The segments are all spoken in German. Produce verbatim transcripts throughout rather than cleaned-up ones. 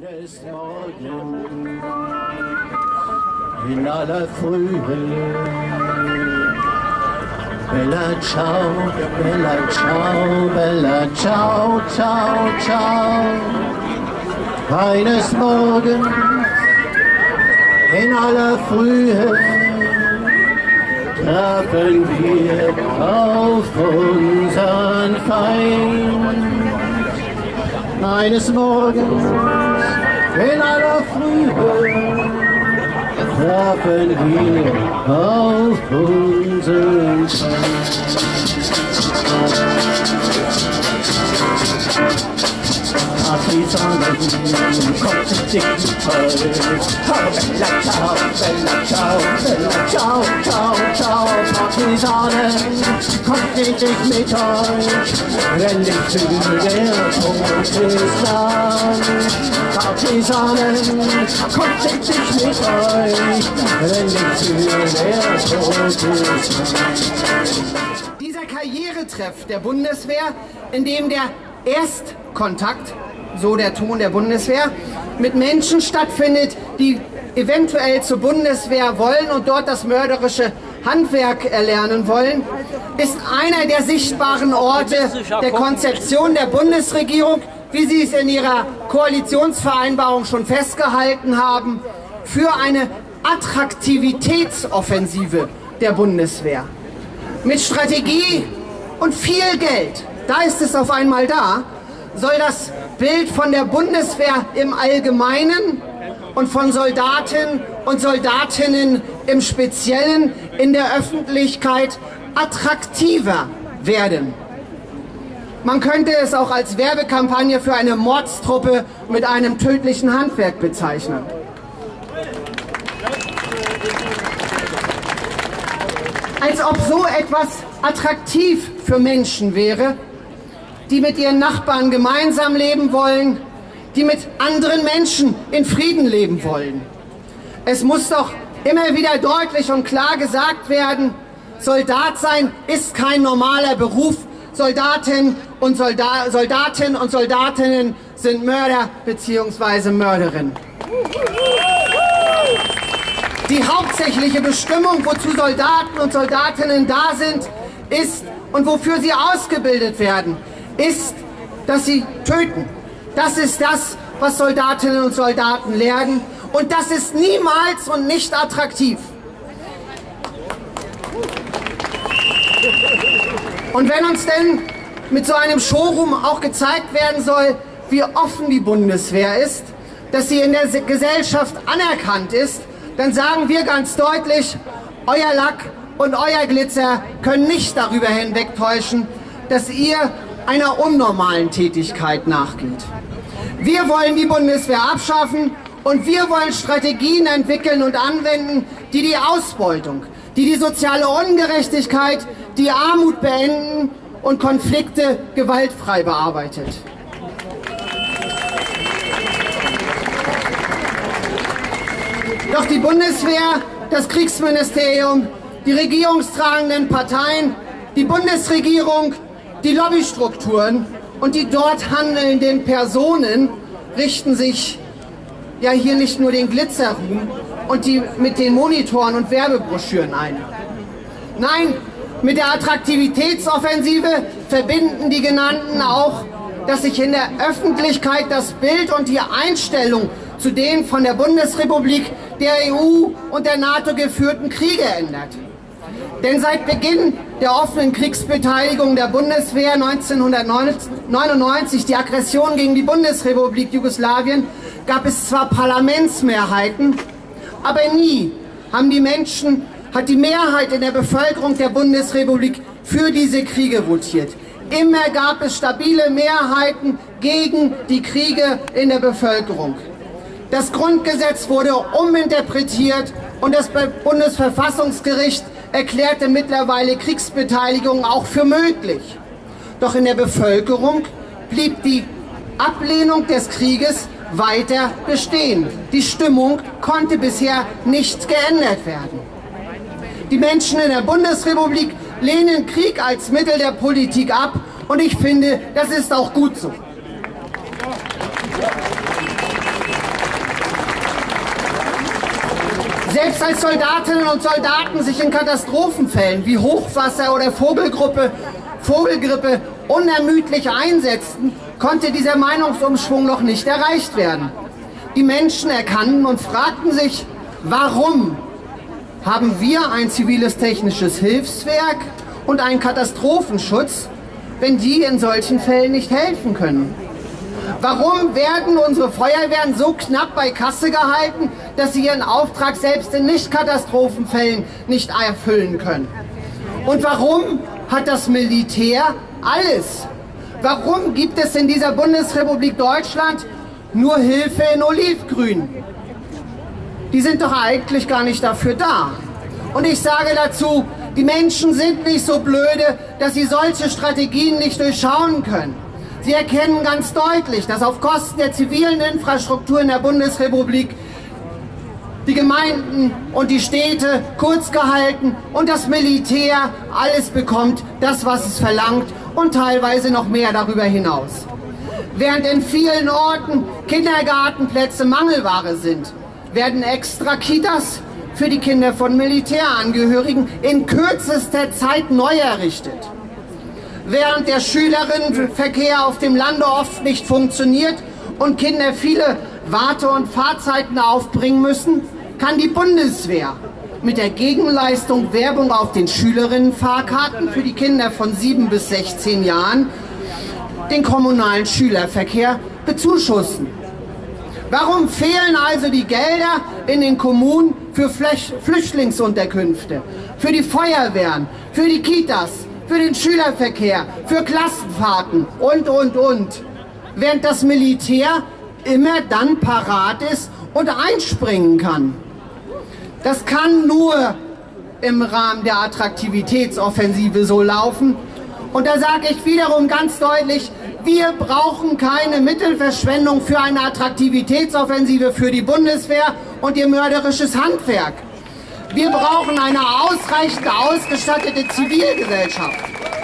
Eines Morgens in aller Frühe, Bella ciao, Bella ciao, Bella ciao, ciao, ciao. Eines Morgens in aller Frühe trafen wir auf unseren Feind. Eines Morgens in aller Frühe trafen wir auf unseren Feind. Partisanen kommt in dicken Fall. Bella ciao, Bella ciao, Bella ciao, ciao, ciao. Partisanen, kommt nicht mit euch, wenn ich fühle, der Tod ist lang. Partisanen, kommt nicht mit euch, wenn ich fühle, der Tod ist lang. Dieser Karrieretreff der Bundeswehr, in dem der Erstkontakt, so der Ton der Bundeswehr, mit Menschen stattfindet, die eventuell zur Bundeswehr wollen und dort das mörderische Handwerk erlernen wollen, ist einer der sichtbaren Orte der Konzeption der Bundesregierung, wie sie es in ihrer Koalitionsvereinbarung schon festgehalten haben, für eine Attraktivitätsoffensive der Bundeswehr. Mit Strategie und viel Geld, da ist es auf einmal da, soll das Bild von der Bundeswehr im Allgemeinen und von Soldaten und Soldatinnen im Speziellen in der Öffentlichkeit attraktiver werden. Man könnte es auch als Werbekampagne für eine Mordstruppe mit einem tödlichen Handwerk bezeichnen. Als ob so etwas attraktiv für Menschen wäre, die mit ihren Nachbarn gemeinsam leben wollen, die mit anderen Menschen in Frieden leben wollen. Es muss doch immer wieder deutlich und klar gesagt werden, Soldat sein ist kein normaler Beruf. Soldaten und Solda- Soldatinnen und Soldatinnen sind Mörder bzw. Mörderinnen. Die hauptsächliche Bestimmung, wozu Soldaten und Soldatinnen da sind, ist und wofür sie ausgebildet werden, ist, dass sie töten. Das ist das, was Soldatinnen und Soldaten lernen. Und das ist niemals und nicht attraktiv. Und wenn uns denn mit so einem Showroom auch gezeigt werden soll, wie offen die Bundeswehr ist, dass sie in der Gesellschaft anerkannt ist, dann sagen wir ganz deutlich, euer Lack und euer Glitzer können nicht darüber hinwegtäuschen, dass ihr einer unnormalen Tätigkeit nachgeht. Wir wollen die Bundeswehr abschaffen und wir wollen Strategien entwickeln und anwenden, die die Ausbeutung, die die soziale Ungerechtigkeit, die Armut beenden und Konflikte gewaltfrei bearbeitet. Doch die Bundeswehr, das Kriegsministerium, die regierungstragenden Parteien, die Bundesregierung, die Lobbystrukturen und die dort handelnden Personen richten sich ja hier nicht nur den Glitzerruhm und die mit den Monitoren und Werbebroschüren ein. Nein, mit der Attraktivitätsoffensive verbinden die Genannten auch, dass sich in der Öffentlichkeit das Bild und die Einstellung zu den von der Bundesrepublik, der E U und der NATO geführten Kriege ändert. Denn seit Beginn der offenen Kriegsbeteiligung der Bundeswehr neunzehnhundertneunundneunzig, die Aggression gegen die Bundesrepublik Jugoslawien, gab es zwar Parlamentsmehrheiten, aber nie haben die Menschen, hat die Mehrheit in der Bevölkerung der Bundesrepublik für diese Kriege votiert. Immer gab es stabile Mehrheiten gegen die Kriege in der Bevölkerung. Das Grundgesetz wurde uminterpretiert und das Bundesverfassungsgericht erklärte mittlerweile Kriegsbeteiligung auch für möglich. Doch in der Bevölkerung blieb die Ablehnung des Krieges weiter bestehen. Die Stimmung konnte bisher nicht geändert werden. Die Menschen in der Bundesrepublik lehnen Krieg als Mittel der Politik ab und ich finde, das ist auch gut so. Selbst als Soldatinnen und Soldaten sich in Katastrophenfällen wie Hochwasser oder Vogelgrippe, Vogelgrippe unermüdlich einsetzten, konnte dieser Meinungsumschwung noch nicht erreicht werden. Die Menschen erkannten und fragten sich, warum haben wir ein ziviles technisches Hilfswerk und einen Katastrophenschutz, wenn die in solchen Fällen nicht helfen können? Warum werden unsere Feuerwehren so knapp bei Kasse gehalten, dass sie ihren Auftrag selbst in Nicht-Katastrophenfällen nicht erfüllen können? Und warum hat das Militär alles? Warum gibt es in dieser Bundesrepublik Deutschland nur Hilfe in Olivgrün? Die sind doch eigentlich gar nicht dafür da. Und ich sage dazu, die Menschen sind nicht so blöde, dass sie solche Strategien nicht durchschauen können. Sie erkennen ganz deutlich, dass auf Kosten der zivilen Infrastruktur in der Bundesrepublik die Gemeinden und die Städte kurz gehalten und das Militär alles bekommt, das was es verlangt und teilweise noch mehr darüber hinaus. Während in vielen Orten Kindergartenplätze Mangelware sind, werden extra Kitas für die Kinder von Militärangehörigen in kürzester Zeit neu errichtet. Während der Schülerinnenverkehr auf dem Lande oft nicht funktioniert und Kinder viele Warte- und Fahrzeiten aufbringen müssen, kann die Bundeswehr mit der Gegenleistung Werbung auf den Schülerinnenfahrkarten für die Kinder von sieben bis sechzehn Jahren den kommunalen Schülerverkehr bezuschussen. Warum fehlen also die Gelder in den Kommunen für Flüchtlingsunterkünfte, für die Feuerwehren, für die Kitas, für den Schülerverkehr, für Klassenfahrten und, und, und, während das Militär immer dann parat ist und einspringen kann? Das kann nur im Rahmen der Attraktivitätsoffensive so laufen. Und da sage ich wiederum ganz deutlich, wir brauchen keine Mittelverschwendung für eine Attraktivitätsoffensive für die Bundeswehr und ihr mörderisches Handwerk. Wir brauchen eine ausreichend ausgestattete Zivilgesellschaft.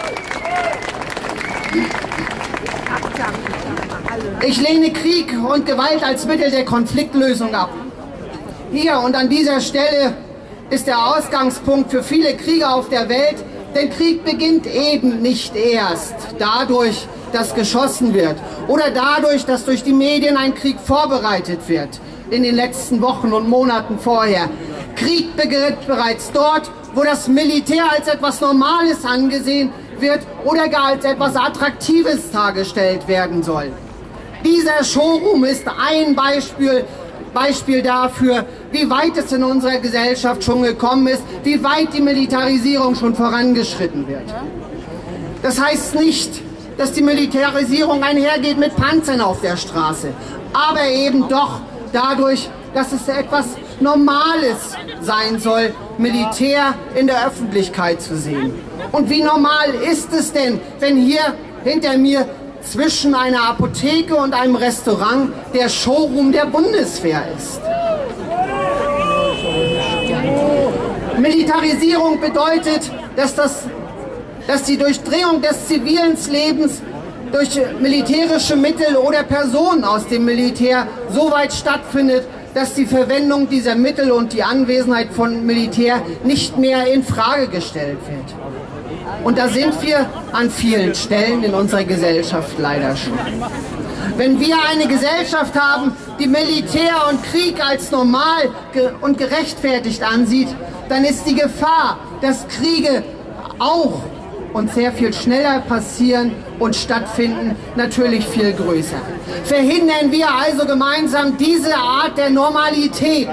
Ich lehne Krieg und Gewalt als Mittel der Konfliktlösung ab. Hier und an dieser Stelle ist der Ausgangspunkt für viele Kriege auf der Welt, denn Krieg beginnt eben nicht erst dadurch, dass geschossen wird oder dadurch, dass durch die Medien ein Krieg vorbereitet wird in den letzten Wochen und Monaten vorher. Krieg beginnt bereits dort, wo das Militär als etwas Normales angesehen wird oder gar als etwas Attraktives dargestellt werden soll. Dieser Showroom ist ein Beispiel, Beispiel dafür, wie weit es in unserer Gesellschaft schon gekommen ist, wie weit die Militarisierung schon vorangeschritten wird. Das heißt nicht, dass die Militarisierung einhergeht mit Panzern auf der Straße, aber eben doch dadurch, dass es etwas Normales sein soll, Militär in der Öffentlichkeit zu sehen. Und wie normal ist es denn, wenn hier hinter mir zwischen einer Apotheke und einem Restaurant der Showroom der Bundeswehr ist? Militarisierung bedeutet, dass, das, dass die Durchdringung des zivilen Lebens durch militärische Mittel oder Personen aus dem Militär so weit stattfindet, dass die Verwendung dieser Mittel und die Anwesenheit von Militär nicht mehr in Frage gestellt wird. Und da sind wir an vielen Stellen in unserer Gesellschaft leider schon. Wenn wir eine Gesellschaft haben, die Militär und Krieg als normal und gerechtfertigt ansieht, dann ist die Gefahr, dass Kriege auch und sehr viel schneller passieren und stattfinden, natürlich viel größer. Verhindern wir also gemeinsam diese Art der Normalität.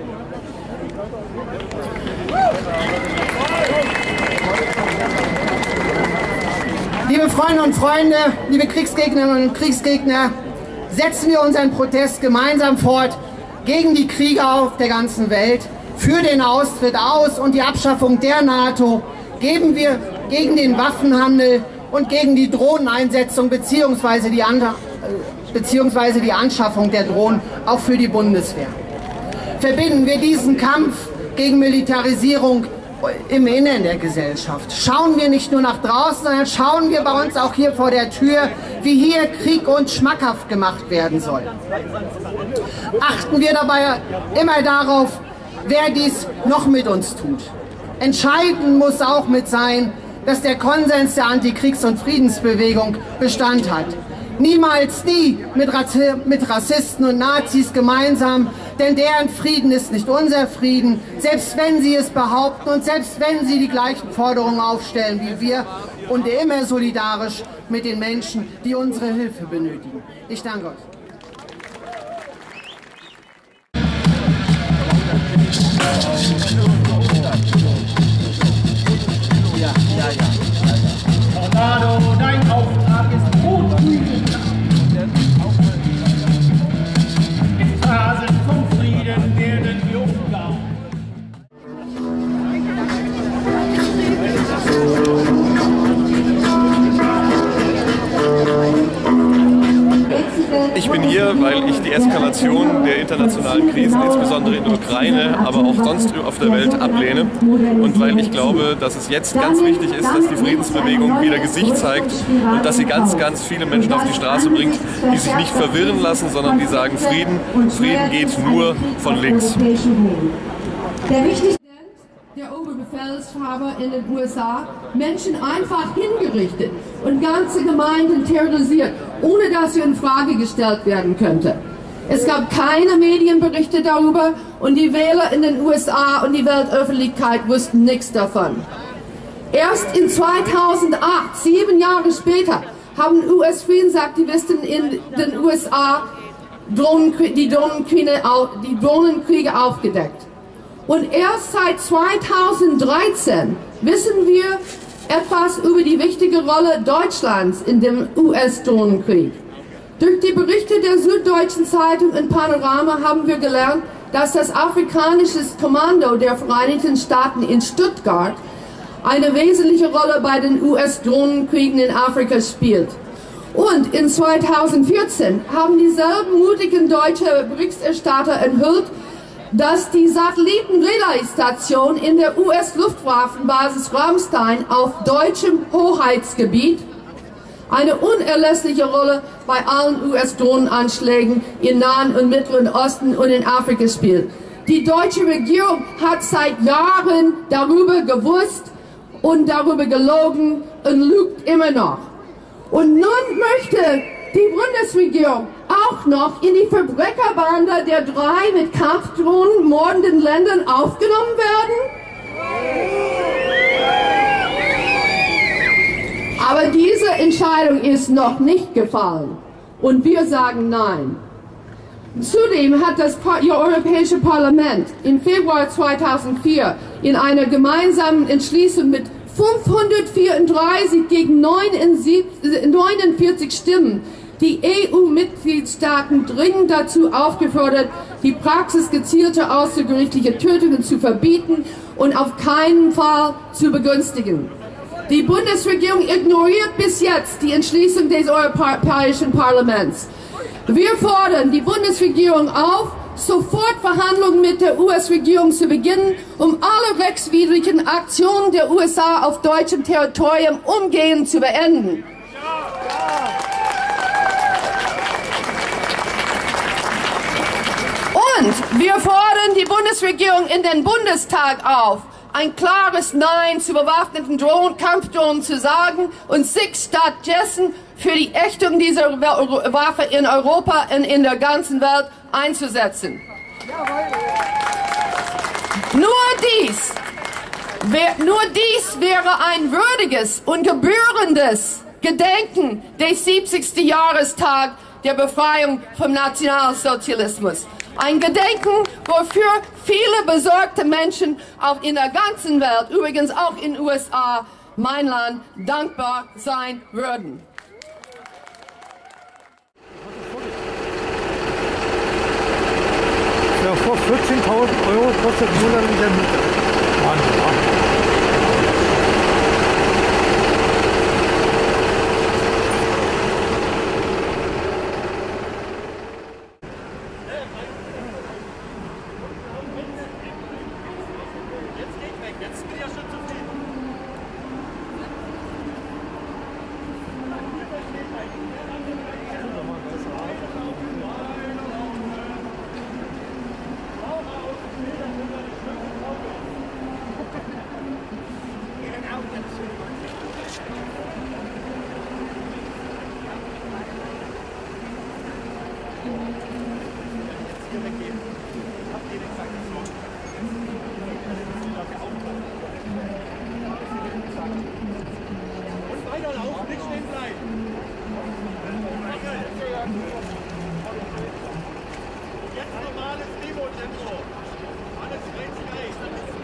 Liebe Freunde und Freunde, liebe Kriegsgegnerinnen und Kriegsgegner, setzen wir unseren Protest gemeinsam fort gegen die Kriege auf der ganzen Welt, für den Austritt aus und die Abschaffung der NATO, geben wir gegen den Waffenhandel und gegen die Drohneneinsetzung bzw. die, beziehungsweise die Anschaffung der Drohnen auch für die Bundeswehr. Verbinden wir diesen Kampf gegen Militarisierung im Innern der Gesellschaft. Schauen wir nicht nur nach draußen, sondern schauen wir bei uns auch hier vor der Tür, wie hier Krieg uns schmackhaft gemacht werden soll. Achten wir dabei immer darauf, wer dies noch mit uns tut. Entscheidend muss auch mit sein, dass der Konsens der Antikriegs- und Friedensbewegung Bestand hat. Niemals nie mit, Razi mit Rassisten und Nazis gemeinsam, denn deren Frieden ist nicht unser Frieden, selbst wenn sie es behaupten und selbst wenn sie die gleichen Forderungen aufstellen wie wir und immer solidarisch mit den Menschen, die unsere Hilfe benötigen. Ich danke euch. Ja, ja, ja. Tornado, dein Auftrag ist großzügig. In Phasen vom Frieden werden wir umgarnt. Ich bin hier, weil ich die Eskalation der internationalen Krisen, insbesondere in der Ukraine, aber auch sonst auf der Welt, ablehne. Und weil ich glaube, dass es jetzt ganz wichtig ist, dass die Friedensbewegung wieder Gesicht zeigt und dass sie ganz, ganz viele Menschen auf die Straße bringt, die sich nicht verwirren lassen, sondern die sagen, Frieden, Frieden geht nur von links. Der wichtigste der Oberbefehlshaber in den U S A Menschen einfach hingerichtet und ganze Gemeinden terrorisiert, ohne dass sie in Frage gestellt werden könnte. Es gab keine Medienberichte darüber und die Wähler in den U S A und die Weltöffentlichkeit wussten nichts davon. Erst in zweitausendacht, sieben Jahre später, haben U S-Friedensaktivisten in den U S A die Drohnenkriege, die Drohnenkriege aufgedeckt. Und erst seit zweitausenddreizehn wissen wir etwas über die wichtige Rolle Deutschlands in dem U S-Drohnenkrieg. Durch die Berichte der Süddeutschen Zeitung und Panorama haben wir gelernt, dass das afrikanische Kommando der Vereinigten Staaten in Stuttgart eine wesentliche Rolle bei den U S-Drohnenkriegen in Afrika spielt. Und in zweitausendvierzehn haben dieselben mutigen deutschen Berichterstatter enthüllt, dass die Satelliten-Relay-Station in der U S-Luftwaffenbasis Ramstein auf deutschem Hoheitsgebiet eine unerlässliche Rolle bei allen U S-Drohnenanschlägen im Nahen und Mittleren Osten und in Afrika spielt. Die deutsche Regierung hat seit Jahren darüber gewusst und darüber gelogen und lügt immer noch. Und nun möchte die Bundesregierung auch noch in die Verbrecherbande der drei mit Kampfdrohnen mordenden Ländern aufgenommen werden? Aber diese Entscheidung ist noch nicht gefallen und wir sagen nein. Zudem hat das Europäische Parlament im Februar zweitausendvier in einer gemeinsamen Entschließung mit fünfhundertvierunddreißig gegen neunundvierzig Stimmen die E U-Mitgliedstaaten dringend dazu aufgefordert, die Praxis gezielter außergerichtlicher Tötungen zu verbieten und auf keinen Fall zu begünstigen. Die Bundesregierung ignoriert bis jetzt die Entschließung des Europäischen Parlaments. Wir fordern die Bundesregierung auf, sofort Verhandlungen mit der U S-Regierung zu beginnen, um alle rechtswidrigen Aktionen der U S A auf deutschem Territorium umgehend zu beenden. Und wir fordern die Bundesregierung in den Bundestag auf, ein klares Nein zu bewaffneten Drohnen, Kampfdrohnen zu sagen und sich stattdessen für die Ächtung dieser Waffe in Europa und in der ganzen Welt einzusetzen. Nur dies, nur dies wäre ein würdiges und gebührendes Gedenken des siebzigsten Jahrestag der Befreiung vom Nationalsozialismus. Ein Gedenken, wofür viele besorgte Menschen auch in der ganzen Welt, übrigens auch in den U S A, mein Land, dankbar sein würden. Ja, vor vierzehntausend Euro kostet monatlich der Miete. Wahnsinn. Weiterlaufen, nicht stehen bleiben. Jetzt normales Demo-Tempo. Alles rechts, rechts.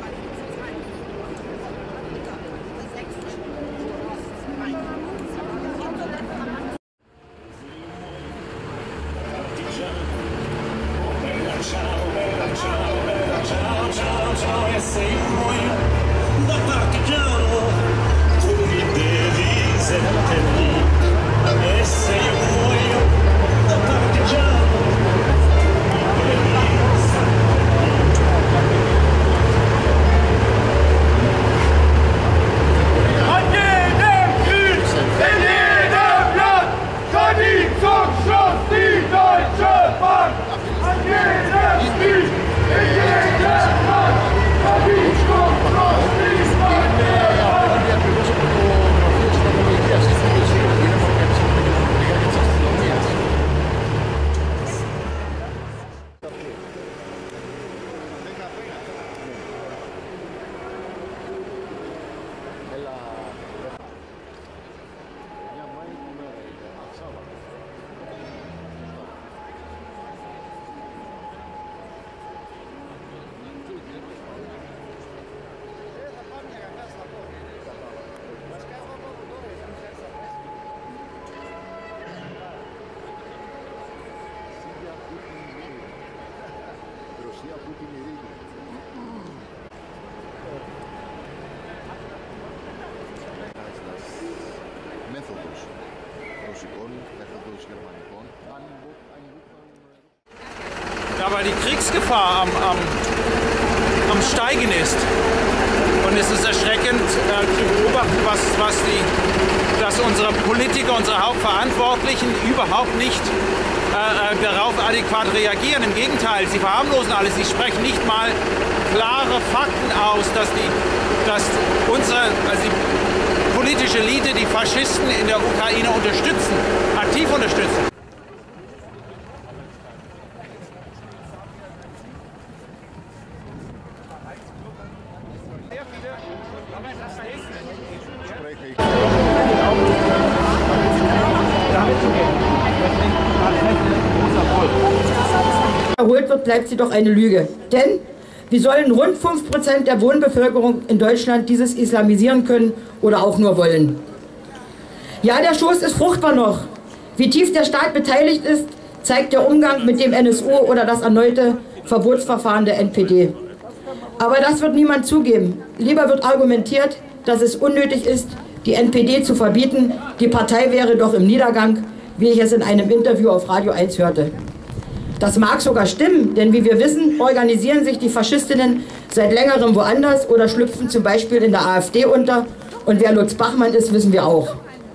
Ciao, bella, ciao, bella, ciao, ciao, ciao, e sei un muoio da partigiano, tu mi devi seppellire, e sei un muoio da partigiano, mi devi seppellire. An jedem Krieg, in jedem Land, kann die Zugschluss die Deutsche Bank. An jedem Krieg, in jedem Land, kann die Zugschluss die Deutsche μέθοδος ρωσικών, μέθοδος γερμανικών. Aber die Kriegsgefahr am, am, am Steigen ist. Und es ist erschreckend äh, zu beobachten, was, was die, dass unsere Politiker, unsere Hauptverantwortlichen überhaupt nicht äh, darauf adäquat reagieren. Im Gegenteil, sie verharmlosen alles. Sie sprechen nicht mal klare Fakten aus, dass, die, dass unsere also die politische Elite die Faschisten in der Ukraine unterstützen, aktiv unterstützen. Erholt wird, bleibt sie doch eine Lüge. Denn wie sollen rund fünf Prozent der Wohnbevölkerung in Deutschland dieses islamisieren können oder auch nur wollen? Ja, der Schoß ist fruchtbar noch. Wie tief der Staat beteiligt ist, zeigt der Umgang mit dem N S U oder das erneute Verbotsverfahren der N P D. Aber das wird niemand zugeben. Lieber wird argumentiert, dass es unnötig ist, die N P D zu verbieten. Die Partei wäre doch im Niedergang, wie ich es in einem Interview auf Radio eins hörte. Das mag sogar stimmen, denn wie wir wissen, organisieren sich die Faschistinnen seit längerem woanders oder schlüpfen zum Beispiel in der AfD unter. Und wer Lutz Bachmann ist, wissen wir auch.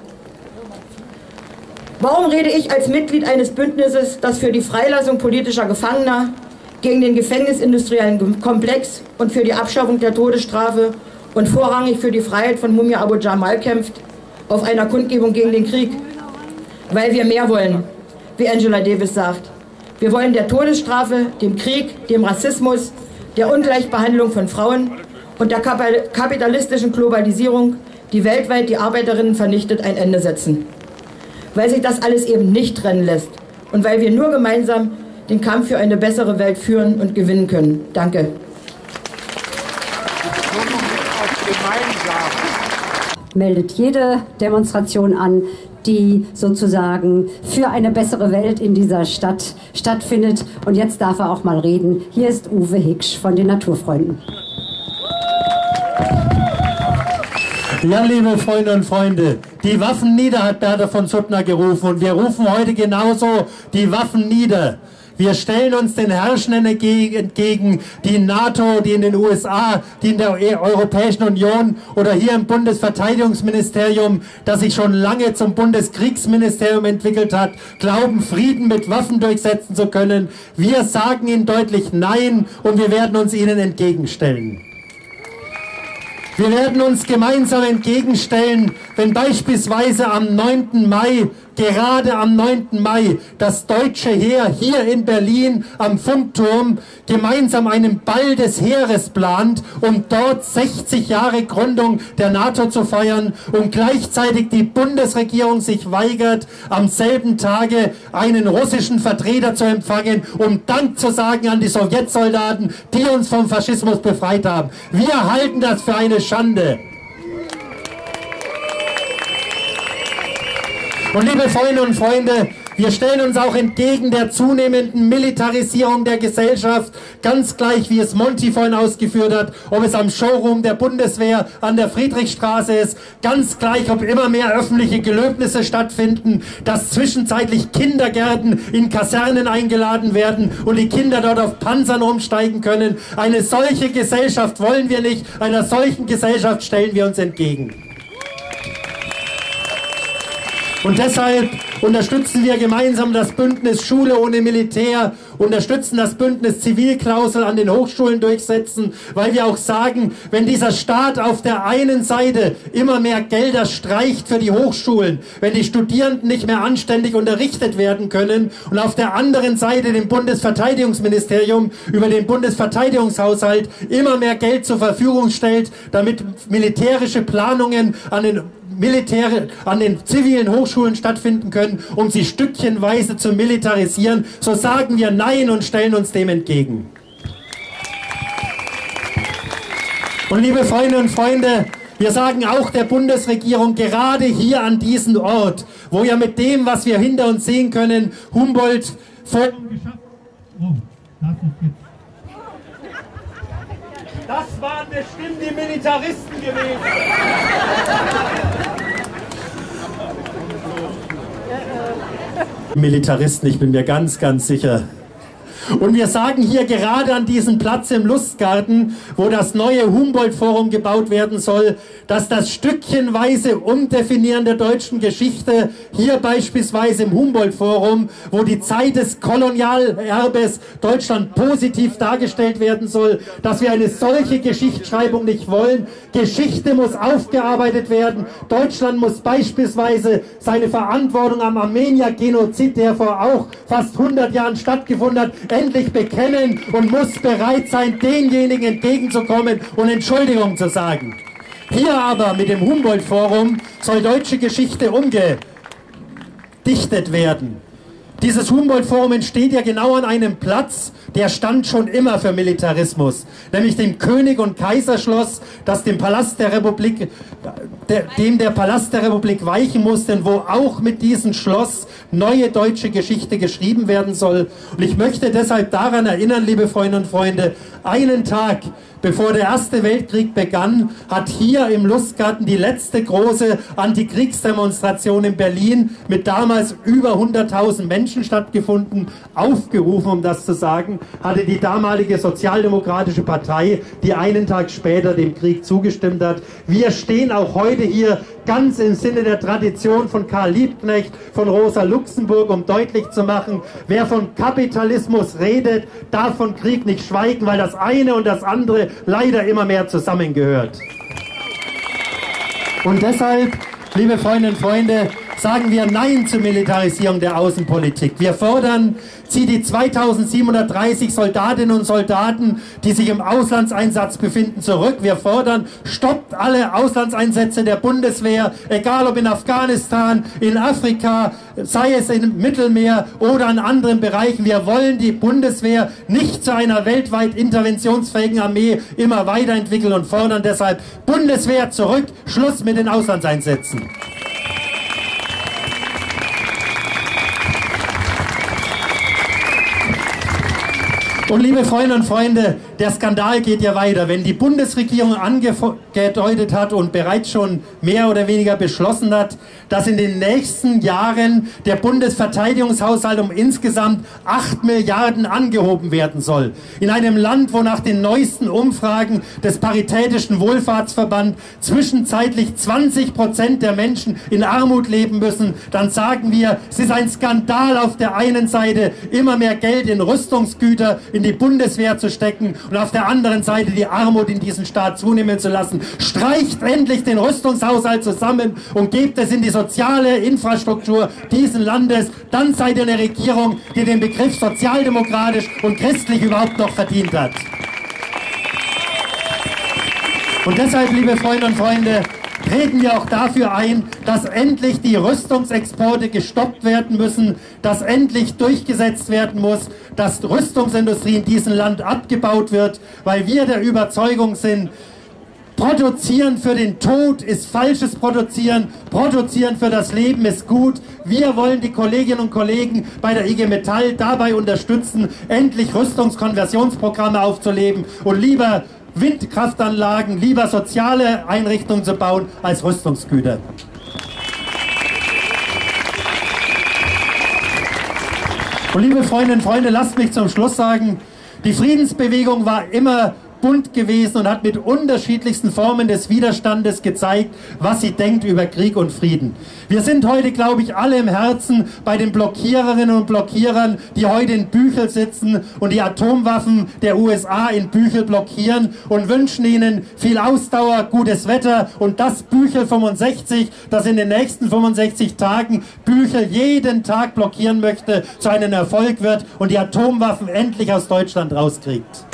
Warum rede ich als Mitglied eines Bündnisses, das für die Freilassung politischer Gefangener, gegen den gefängnisindustriellen Komplex und für die Abschaffung der Todesstrafe und vorrangig für die Freiheit von Mumia Abu Jamal kämpft, auf einer Kundgebung gegen den Krieg? Weil wir mehr wollen, wie Angela Davis sagt. Wir wollen der Todesstrafe, dem Krieg, dem Rassismus, der Ungleichbehandlung von Frauen und der kapitalistischen Globalisierung, die weltweit die Arbeiterinnen vernichtet, ein Ende setzen. Weil sich das alles eben nicht trennen lässt und weil wir nur gemeinsam den Kampf für eine bessere Welt führen und gewinnen können. Danke. Meldet jede Demonstration an, die sozusagen für eine bessere Welt in dieser Stadt stattfindet. Und jetzt darf er auch mal reden. Hier ist Uwe Hiksch von den Naturfreunden. Ja, liebe Freunde und Freunde, die Waffen nieder, hat Bertha von Suttner gerufen. Und wir rufen heute genauso die Waffen nieder. Wir stellen uns den Herrschenden entgegen, die in NATO, die in den U S A, die in der Europäischen Union oder hier im Bundesverteidigungsministerium, das sich schon lange zum Bundeskriegsministerium entwickelt hat, glauben, Frieden mit Waffen durchsetzen zu können. Wir sagen ihnen deutlich Nein und wir werden uns ihnen entgegenstellen. Wir werden uns gemeinsam entgegenstellen, wenn beispielsweise am neunten Mai gerade am neunten Mai das deutsche Heer hier in Berlin am Funkturm gemeinsam einen Ball des Heeres plant, um dort sechzig Jahre Gründung der NATO zu feiern und gleichzeitig die Bundesregierung sich weigert, am selben Tage einen russischen Vertreter zu empfangen, um Dank zu sagen an die Sowjetsoldaten, die uns vom Faschismus befreit haben. Wir halten das für eine Schande. Und liebe Freunde und Freunde, wir stellen uns auch entgegen der zunehmenden Militarisierung der Gesellschaft, ganz gleich wie es Monty vorhin ausgeführt hat, ob es am Showroom der Bundeswehr an der Friedrichstraße ist, ganz gleich, ob immer mehr öffentliche Gelöbnisse stattfinden, dass zwischenzeitlich Kindergärten in Kasernen eingeladen werden und die Kinder dort auf Panzern umsteigen können. Eine solche Gesellschaft wollen wir nicht, einer solchen Gesellschaft stellen wir uns entgegen. Und deshalb unterstützen wir gemeinsam das Bündnis Schule ohne Militär, unterstützen das Bündnis Zivilklausel an den Hochschulen durchsetzen, weil wir auch sagen, wenn dieser Staat auf der einen Seite immer mehr Gelder streicht für die Hochschulen, wenn die Studierenden nicht mehr anständig unterrichtet werden können und auf der anderen Seite dem Bundesverteidigungsministerium über den Bundesverteidigungshaushalt immer mehr Geld zur Verfügung stellt, damit militärische Planungen an den Militär an den zivilen Hochschulen stattfinden können, um sie stückchenweise zu militarisieren, so sagen wir Nein und stellen uns dem entgegen. Und liebe Freunde und Freunde, wir sagen auch der Bundesregierung, gerade hier an diesem Ort, wo ja mit dem, was wir hinter uns sehen können, Humboldt Forum geschafft. Oh, das ist jetzt. Das waren bestimmt die Militaristen gewesen. Militaristen, ich bin mir ganz, ganz sicher. Und wir sagen hier gerade an diesem Platz im Lustgarten, wo das neue Humboldt-Forum gebaut werden soll, dass das stückchenweise Umdefinieren der deutschen Geschichte, hier beispielsweise im Humboldt-Forum, wo die Zeit des Kolonialerbes Deutschland positiv dargestellt werden soll, dass wir eine solche Geschichtsschreibung nicht wollen. Geschichte muss aufgearbeitet werden. Deutschland muss beispielsweise seine Verantwortung am Armenier-Genozid, der vor auch fast hundert Jahren stattgefunden hat, endlich bekennen und muss bereit sein, denjenigen entgegenzukommen und Entschuldigung zu sagen. Hier aber mit dem Humboldt-Forum soll deutsche Geschichte umgedichtet werden. Dieses Humboldt-Forum entsteht ja genau an einem Platz, der stand schon immer für Militarismus, nämlich dem König- und Kaiserschloss, das dem Palast der Republik, der, dem der Palast der Republik weichen musste, und wo auch mit diesem Schloss neue deutsche Geschichte geschrieben werden soll. Und ich möchte deshalb daran erinnern, liebe Freunde und Freunde, einen Tag bevor der Erste Weltkrieg begann, hat hier im Lustgarten die letzte große Antikriegsdemonstration in Berlin mit damals über hunderttausend Menschen stattgefunden. Aufgerufen, um das zu sagen, hatte die damalige Sozialdemokratische Partei, die einen Tag später dem Krieg zugestimmt hat. Wir stehen auch heute hier ganz im Sinne der Tradition von Karl Liebknecht, von Rosa Luxemburg, um deutlich zu machen, wer von Kapitalismus redet, darf von Krieg nicht schweigen, weil das eine und das andere leider immer mehr zusammengehört. Und deshalb, liebe Freundinnen und Freunde, sagen wir Nein zur Militarisierung der Außenpolitik. Wir fordern, zieht die zweitausendsiebenhundertdreißig Soldatinnen und Soldaten, die sich im Auslandseinsatz befinden, zurück. Wir fordern, stoppt alle Auslandseinsätze der Bundeswehr, egal ob in Afghanistan, in Afrika, sei es im Mittelmeer oder in anderen Bereichen. Wir wollen die Bundeswehr nicht zu einer weltweit interventionsfähigen Armee immer weiterentwickeln und fordern deshalb Bundeswehr zurück, Schluss mit den Auslandseinsätzen. Und liebe Freunde und Freunde, der Skandal geht ja weiter. Wenn die Bundesregierung angedeutet hat und bereits schon mehr oder weniger beschlossen hat, dass in den nächsten Jahren der Bundesverteidigungshaushalt um insgesamt acht Milliarden angehoben werden soll. In einem Land, wo nach den neuesten Umfragen des Paritätischen Wohlfahrtsverband zwischenzeitlich zwanzig Prozent der Menschen in Armut leben müssen, dann sagen wir, es ist ein Skandal auf der einen Seite, immer mehr Geld in Rüstungsgüter, in in die Bundeswehr zu stecken und auf der anderen Seite die Armut in diesem Staat zunehmen zu lassen. Streicht endlich den Rüstungshaushalt zusammen und gebt es in die soziale Infrastruktur dieses Landes. Dann seid ihr eine Regierung, die den Begriff sozialdemokratisch und christlich überhaupt noch verdient hat. Und deshalb, liebe Freunde und Freunde, treten wir auch dafür ein, dass endlich die Rüstungsexporte gestoppt werden müssen, dass endlich durchgesetzt werden muss, dass die Rüstungsindustrie in diesem Land abgebaut wird, weil wir der Überzeugung sind, Produzieren für den Tod ist falsches Produzieren, Produzieren für das Leben ist gut. Wir wollen die Kolleginnen und Kollegen bei der I G Metall dabei unterstützen, endlich Rüstungskonversionsprogramme aufzuleben und lieber Windkraftanlagen, lieber soziale Einrichtungen zu bauen als Rüstungsgüter. Und liebe Freundinnen und Freunde, lasst mich zum Schluss sagen, die Friedensbewegung war immer bunt gewesen und hat mit unterschiedlichsten Formen des Widerstandes gezeigt, was sie denkt über Krieg und Frieden. Wir sind heute, glaube ich, alle im Herzen bei den Blockiererinnen und Blockierern, die heute in Büchel sitzen und die Atomwaffen der U S A in Büchel blockieren und wünschen ihnen viel Ausdauer, gutes Wetter und das Büchel fünfundsechzig, das in den nächsten fünfundsechzig Tagen Büchel jeden Tag blockieren möchte, zu einem Erfolg wird und die Atomwaffen endlich aus Deutschland rauskriegt.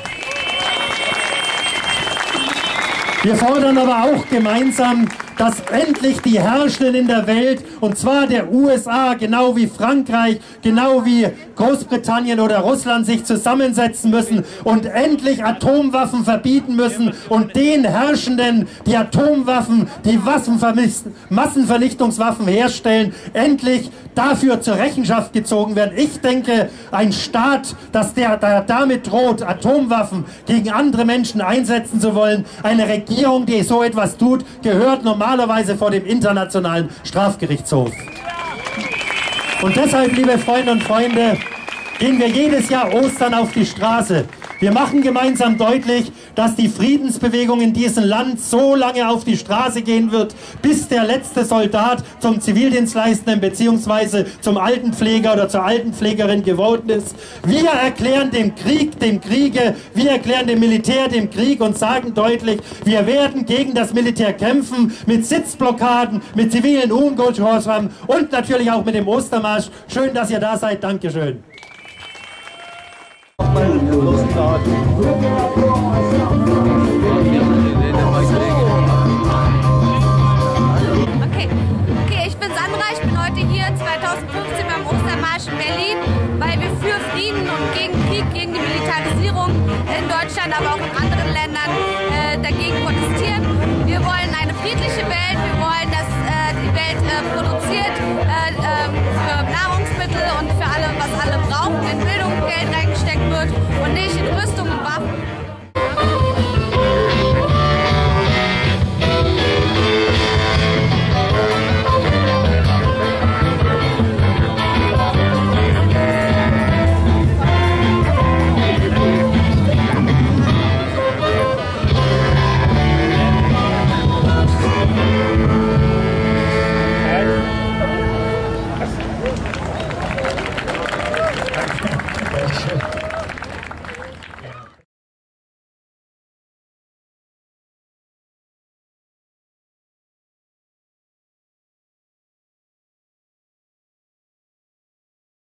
Wir fordern aber auch gemeinsam, dass endlich die Herrschenden in der Welt, und zwar der U S A, genau wie Frankreich, genau wie Großbritannien oder Russland, sich zusammensetzen müssen und endlich Atomwaffen verbieten müssen und den Herrschenden, die Atomwaffen, die Massenvernichtungswaffen herstellen, endlich dafür zur Rechenschaft gezogen werden. Ich denke, ein Staat, das der, der damit droht, Atomwaffen gegen andere Menschen einsetzen zu wollen, eine Regierung, die so etwas tut, gehört normalerweise vor dem Internationalen Strafgerichtshof. Und deshalb, liebe Freunde und Freunde, gehen wir jedes Jahr Ostern auf die Straße. Wir machen gemeinsam deutlich, dass die Friedensbewegung in diesem Land so lange auf die Straße gehen wird, bis der letzte Soldat zum Zivildienstleistenden bzw. zum Altenpfleger oder zur Altenpflegerin geworden ist. Wir erklären dem Krieg, dem Kriege, wir erklären dem Militär dem Krieg und sagen deutlich, wir werden gegen das Militär kämpfen, mit Sitzblockaden, mit zivilen Ungehorsam und natürlich auch mit dem Ostermarsch. Schön, dass ihr da seid. Dankeschön. Okay, okay, ich bin Sandra, ich bin heute hier zweitausendfünfzehn beim Ostermarsch in Berlin, weil wir für Frieden und gegen Krieg, gegen die Militarisierung in Deutschland, aber auch in anderen Ländern äh, dagegen protestieren. Wir wollen eine friedliche Welt, wir wollen, dass äh, die Welt äh, produziert äh, äh, für Nahrungsmittel und für alle, was alle brauchen, in Bildung Geld reinkommt.